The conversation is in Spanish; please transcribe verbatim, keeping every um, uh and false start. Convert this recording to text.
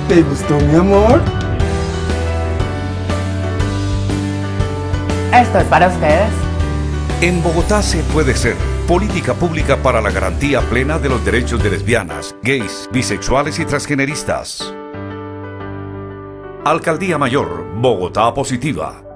¿Te gustó, mi amor? Esto es para ustedes. En Bogotá se puede ser. Política pública para la garantía plena de los derechos de lesbianas, gays, bisexuales y transgeneristas. Alcaldía Mayor, Bogotá Positiva.